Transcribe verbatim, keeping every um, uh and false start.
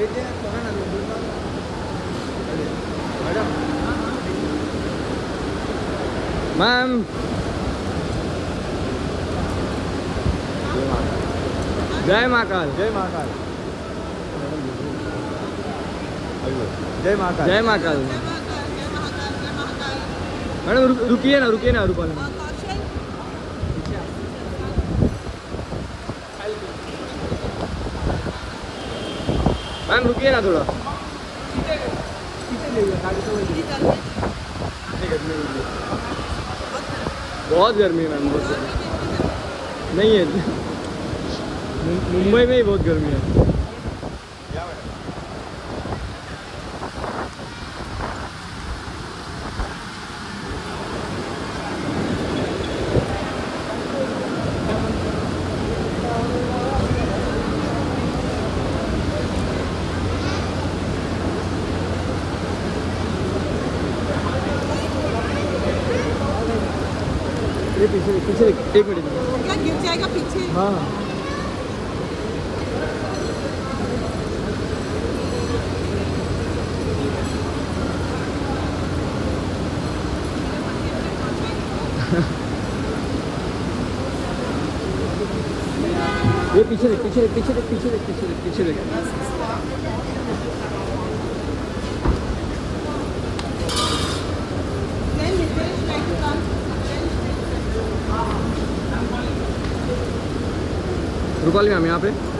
Ma'am जय महाकाल। जय महाकाल। जय महाकाल। जय महाकाल। मैडम रुकिए ना, रुकिए ना, रुको ना। मैम रुकिए ना थोड़ा। बहुत गर्मी है मैम, बहुत गर्मी नहीं है, मुंबई में ही बहुत गर्मी है। ये पीछे पीछे एक मिनट क्या गिर जाएगा पीछे? हाँ ये पीछे देख, पीछे देख, पीछे देख, पीछे देख, पीछे देख, पीछे देख। रुको मैम यहाँ पे।